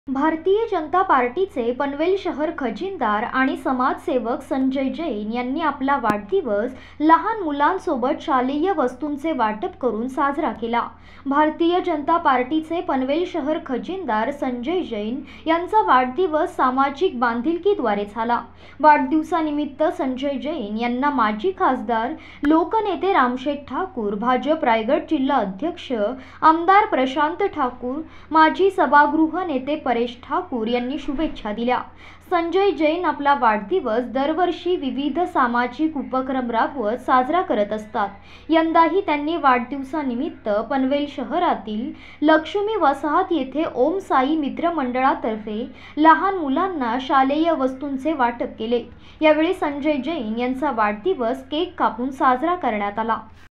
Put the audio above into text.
भारतीय जनता पार्टीचे पनवेल शहर खजिनदार आणि समाजसेवक संजय जैन यांनी आपला वाढदिवस लहान मुलांसोबत शालेय वस्तूंचे वाटप करून साजरा केला। भारतीय जनता पार्टीचे पनवेल शहर खजिनदार संजय जैन यांचा वाढदिवस सामाजिक बांधिलकीद्वारे झाला। वाढदिवसानिमित्त संजय जैन यांना माजी खासदार लोकनेते रामशेठ ठाकूर, भाजप रायगड जिल्हा अध्यक्ष आमदार प्रशांत ठाकूर, माजी सभागृह नेते परेश ठाकूर यांनी शुभेच्छा दिल्या। संजय जैन आपला वाढदिवस दरवर्षी विविध सामाजिक उपक्रम राबवत साजरा करत असतात। यंदाही त्यांनी वाढदिवसानिमित्त पनवेल शहरातील लक्ष्मी वसाहत येथे ओम साई मित्र मंडळातर्फे लहान मुलांना शालेय वस्तूंचे वाटप केले। यावेळी संजय जैन यांचा वाढदिवस केक कापून साजरा करण्यात आला।